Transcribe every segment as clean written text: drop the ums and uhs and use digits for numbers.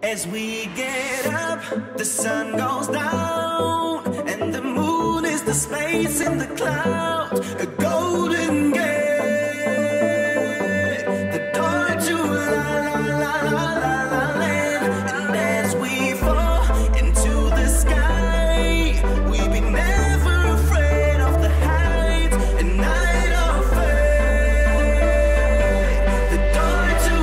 As we get up, the sun goes down, and the moon is the space in the cloud, a golden gate, the door to la land. And as we fall into the sky, we be never afraid of the heights and night of fate, the door to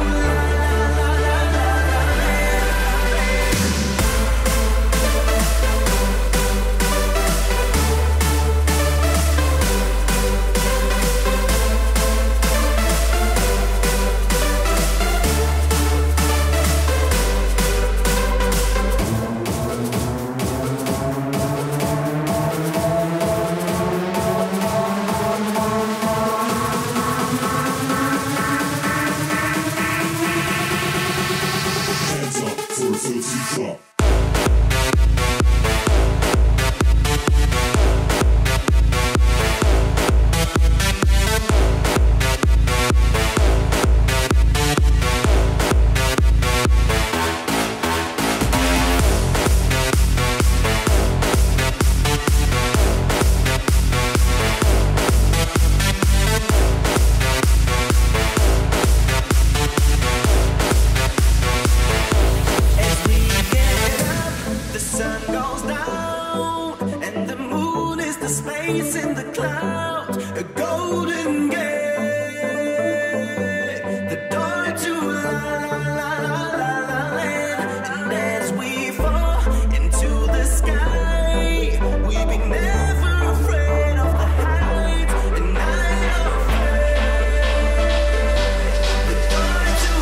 drop. space in the cloud, a golden gate, the door to la land. And as we fall into the sky, we be never afraid of the heights and night of fate, the door to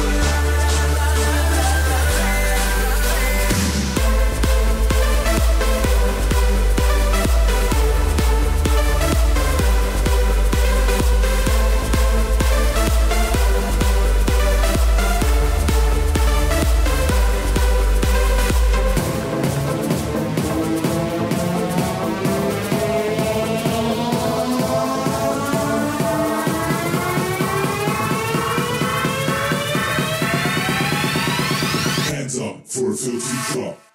for a filthy drop.